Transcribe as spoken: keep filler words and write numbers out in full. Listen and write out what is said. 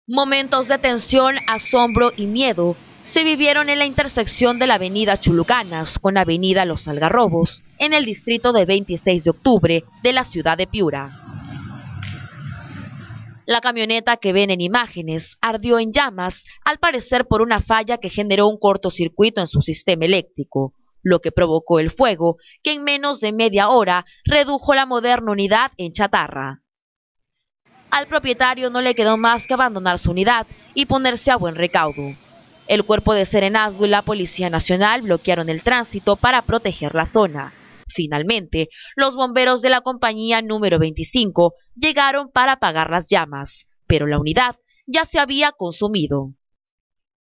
Momentos de tensión, asombro y miedo se vivieron en la intersección de la avenida Chulucanas con avenida Los Algarrobos, en el distrito de veintiséis de octubre de la ciudad de Piura. La camioneta que ven en imágenes ardió en llamas, al parecer por una falla que generó un cortocircuito en su sistema eléctrico, lo que provocó el fuego, que en menos de media hora redujo la moderna unidad en chatarra. Al propietario no le quedó más que abandonar su unidad y ponerse a buen recaudo. El Cuerpo de Serenazgo y la Policía Nacional bloquearon el tránsito para proteger la zona. Finalmente, los bomberos de la compañía número veinticinco llegaron para apagar las llamas, pero la unidad ya se había consumido.